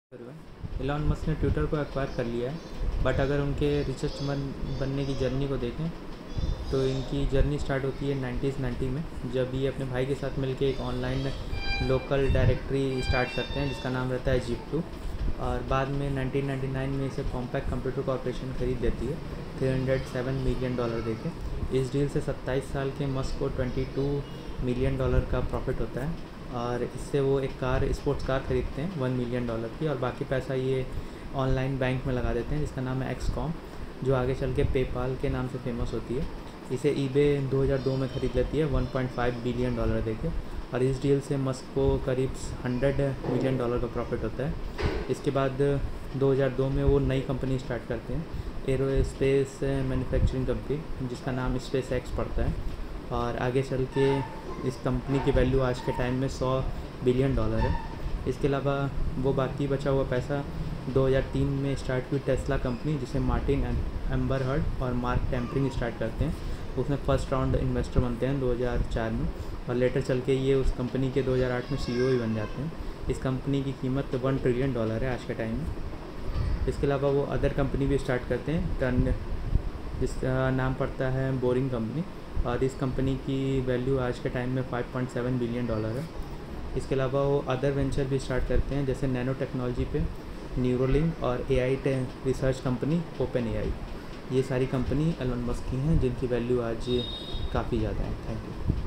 Elon Musk ने Twitter को acquire कर लिया है, बट अगर उनके रिचेस्ट बनने की जर्नी को देखें तो इनकी जर्नी स्टार्ट होती है 1990 में, जब ये अपने भाई के साथ मिलकर एक ऑनलाइन लोकल डायरेक्टरी स्टार्ट करते हैं जिसका नाम रहता है जीप2। और बाद में 1999 में इसे कॉम्पैक्ट कंप्यूटर कॉर्पोरेशन खरीद लेती है $307 मिलियन देके। इस डील से 27 साल के मस्क को $22 मिलियन का प्रॉफिट होता है और इससे वो एक स्पोर्ट्स कार खरीदते हैं $1 मिलियन की, और बाकी पैसा ये ऑनलाइन बैंक में लगा देते हैं जिसका नाम है एक्सकॉम, जो आगे चल के पेपाल के नाम से फेमस होती है। इसे ईबे 2002 में ख़रीद लेती है $1.5 बिलियन देके, और इस डील से मस्क को करीब $100 मिलियन का प्रॉफिट होता है। इसके बाद 2002 में वो नई कंपनी स्टार्ट करते हैं, एरोस्पेस मैन्युफैक्चरिंग कंपनी, जिसका नाम स्पेस एक्स पड़ता है, और आगे चल के इस कंपनी की वैल्यू आज के टाइम में $100 बिलियन है। इसके अलावा वो बाकी बचा हुआ पैसा 2003 में स्टार्ट हुई टेस्ला कंपनी, जिसे मार्टिन एम्बरहर्ड और मार्क टेम्परिंग स्टार्ट करते हैं। उसमें फर्स्ट राउंड इन्वेस्टर बनते हैं 2004 में, और लेटर चल के ये उस कंपनी के 2008 में CEO ही बन जाते हैं। इस कंपनी की कीमत $1 ट्रिलियन है आज के टाइम में। इसके अलावा वो अदर कंपनी भी स्टार्ट करते हैं, जिसका नाम पड़ता है बोरिंग कंपनी, और इस कंपनी की वैल्यू आज के टाइम में $5.7 बिलियन है। इसके अलावा वो अदर वेंचर भी स्टार्ट करते हैं, जैसे नैनो टेक्नोलॉजी पे न्यूरोलिंक और AI रिसर्च कंपनी OpenAI। ये सारी कंपनी एलन मस्क की हैं जिनकी वैल्यू आज काफ़ी ज़्यादा है। Thank you.